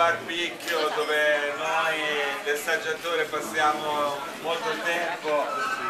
bar Picchio dove noi del saggiatore passiamo molto tempo,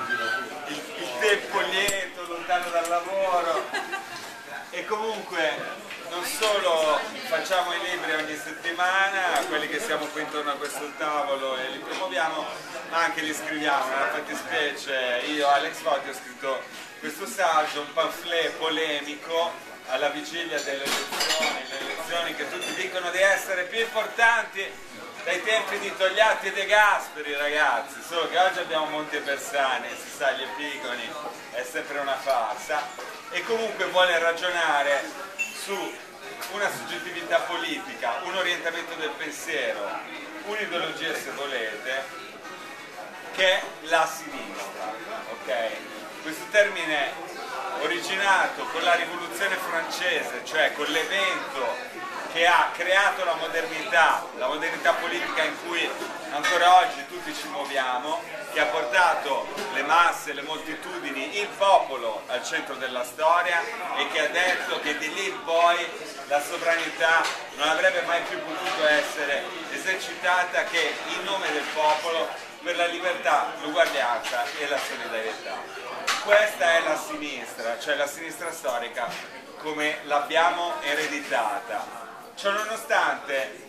il tempo lieto, lontano dal lavoro, e comunque non solo facciamo i libri ogni settimana, quelli che siamo qui intorno a questo tavolo e li promuoviamo, ma anche li scriviamo. Nella fattispecie io, Alex Foti, ho scritto questo saggio, un pamphlet polemico alla vigilia delle elezioni che tutti dicono di essere più importanti dai tempi di Togliatti e De Gasperi, ragazzi, solo che oggi abbiamo Monti e Bersani, si sa, gli epigoni, è sempre una farsa, e comunque vuole ragionare su una soggettività politica, un orientamento del pensiero, un'ideologia, se volete, che è la sinistra, ok? Questo termine originato con la rivoluzione francese, cioè con l'evento che ha creato la modernità politica in cui ancora oggi tutti ci muoviamo, che ha portato le masse, le moltitudini, il popolo al centro della storia e che ha detto che di lì in poi la sovranità non avrebbe mai più potuto essere esercitata che in nome del popolo per la libertà, l'uguaglianza e la solidarietà. Questa è la sinistra, cioè la sinistra storica come l'abbiamo ereditata. Ciononostante,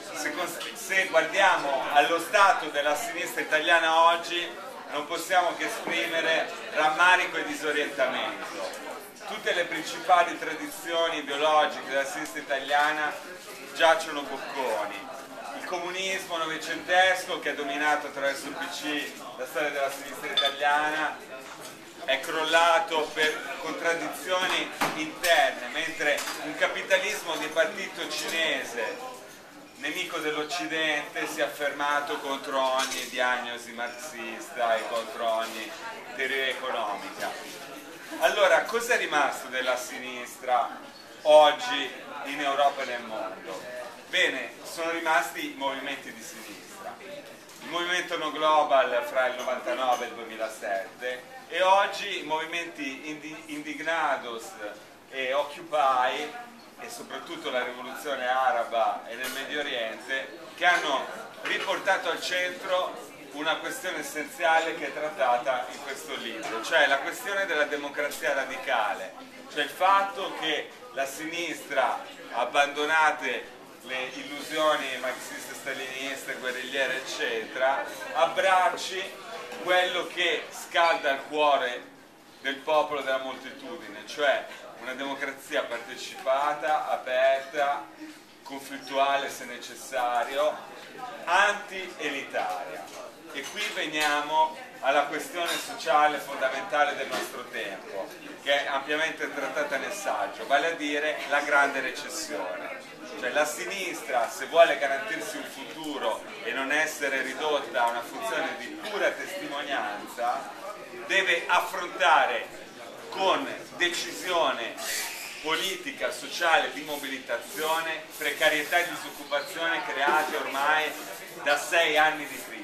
se guardiamo allo stato della sinistra italiana oggi, non possiamo che esprimere rammarico e disorientamento. Tutte le principali tradizioni ideologiche della sinistra italiana giacciono bocconi. Il comunismo novecentesco, che ha dominato attraverso il PC la storia della sinistra italiana, è crollato per contraddizioni interne, mentre un capitalismo di partito cinese, nemico dell'Occidente, si è affermato contro ogni diagnosi marxista e contro ogni teoria economica. Allora, cosa è rimasto della sinistra oggi in Europa e nel mondo? Bene, sono rimasti i movimenti di sinistra. Il movimento No Global fra il 99 e il 2007, e oggi i movimenti Indignados e Occupy, e soprattutto la rivoluzione araba e nel Medio Oriente, che hanno riportato al centro una questione essenziale che è trattata in questo libro, cioè la questione della democrazia radicale, cioè il fatto che la sinistra, abbandonate le illusioni marxiste-staliniste, guerrigliere, eccetera, abbracci quello che scalda il cuore del popolo, della moltitudine, cioè una democrazia partecipata, aperta, conflittuale se necessario, anti-elitaria. E qui veniamo alla questione sociale fondamentale del nostro tempo, che è ampiamente trattata nel saggio, vale a dire la grande recessione. Cioè la sinistra, se vuole garantirsi un futuro e non essere ridotta a una funzione di pura testimonianza, deve affrontare con decisione politica, sociale, di mobilitazione, precarietà e disoccupazione create ormai da 6 anni di crisi.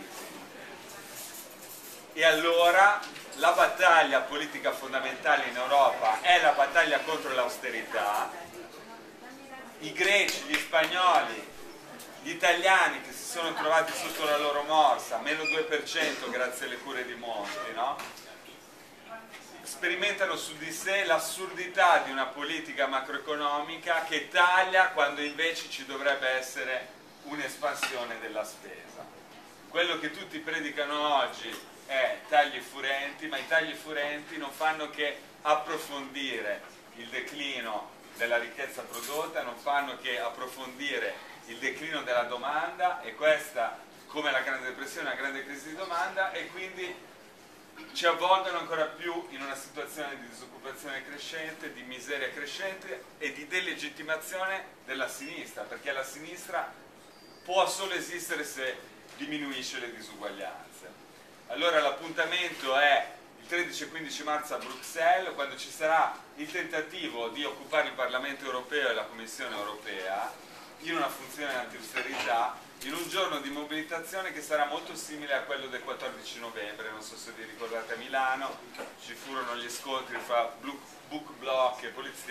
E allora la battaglia politica fondamentale in Europa è la battaglia contro l'austerità. I greci, gli spagnoli, gli italiani che si sono trovati sotto la loro morsa, meno 2% grazie alle cure di Monti, no? Sperimentano su di sé l'assurdità di una politica macroeconomica che taglia quando invece ci dovrebbe essere un'espansione della spesa. Quello che tutti predicano oggi è tagli furenti, ma i tagli furenti non fanno che approfondire il declino della ricchezza prodotta, non fanno che approfondire il declino della domanda, e questa, come la Grande Depressione, è una grande crisi di domanda, e quindi ci avvolgono ancora più in una situazione di disoccupazione crescente, di miseria crescente e di delegittimazione della sinistra, perché la sinistra può solo esistere se diminuisce le disuguaglianze. Allora l'appuntamento è il 13 e 15 marzo a Bruxelles, quando ci sarà il tentativo di occupare il Parlamento europeo e la Commissione europea in una funzione anti-austerità, in un giorno di mobilitazione che sarà molto simile a quello del 14 novembre, non so se vi ricordate, a Milano ci furono gli scontri fra Book Block e Polizia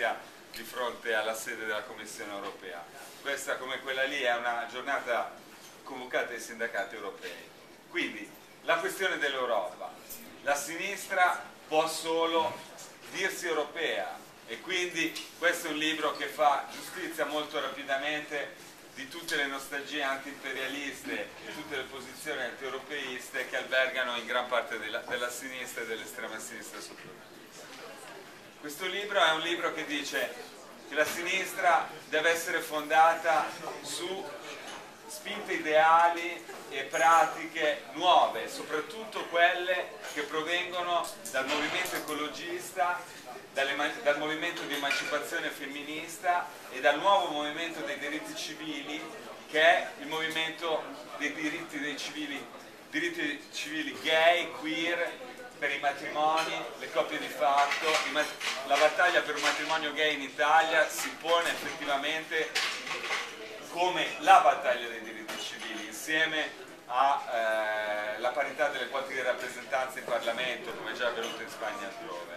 di fronte alla sede della Commissione europea. Questa, come quella lì, è una giornata convocata ai sindacati europei. Quindi la questione dell'Europa: la sinistra può solo dirsi europea, e quindi questo è un libro che fa giustizia molto rapidamente di tutte le nostalgie anti-imperialiste e tutte le posizioni anti-europeiste che albergano in gran parte della sinistra e dell'estrema sinistra soprattutto. Questo libro è un libro che dice che la sinistra deve essere fondata su spinte ideali e pratiche nuove, soprattutto quelle che provengono dal movimento ecologista, dal movimento di emancipazione femminista e dal nuovo movimento dei diritti civili, che è il movimento dei diritti civili gay, queer, per i matrimoni, le coppie di fatto. La battaglia per un matrimonio gay in Italia si pone effettivamente come la battaglia dei diritti civili, insieme alla parità delle quote di rappresentanza in Parlamento, come già avvenuto in Spagna e altrove.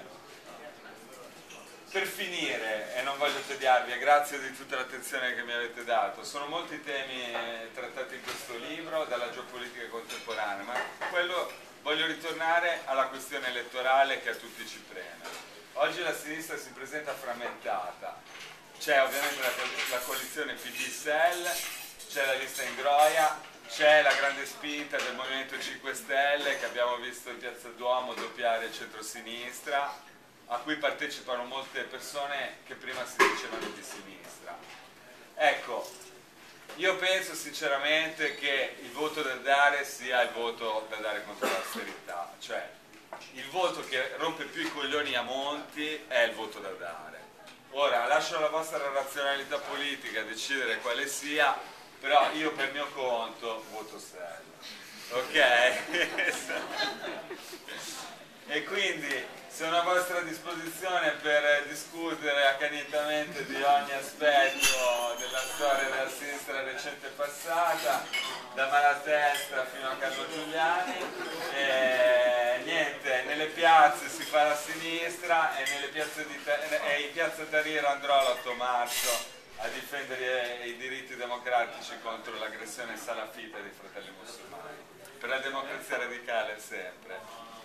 Per finire, e non voglio tediarvi, e grazie di tutta l'attenzione che mi avete dato, sono molti i temi trattati in questo libro, dalla geopolitica contemporanea, ma voglio ritornare alla questione elettorale che a tutti ci preme. Oggi la sinistra si presenta frammentata. C'è ovviamente la coalizione PD-SEL, c'è la lista Ingroia, c'è la grande spinta del Movimento 5 Stelle che abbiamo visto in Piazza Duomo doppiare il centro-sinistra, a cui partecipano molte persone che prima si dicevano di sinistra. Ecco, io penso sinceramente che il voto da dare sia il voto da dare contro l'austerità, cioè il voto che rompe più i coglioni a Monti è il voto da dare. Ora, lascio alla vostra razionalità politica decidere quale sia, però io per mio conto voto SEL, ok? E quindi sono a vostra disposizione per discutere accanitamente di ogni aspetto della storia della sinistra recente e passata, da Malatesta fino a Carlo Giuliani. E niente, nelle piazze si fa la sinistra e in piazza Tahrir andrò l'8 marzo a difendere i diritti democratici contro l'aggressione salafita dei fratelli musulmani. Per la democrazia radicale sempre.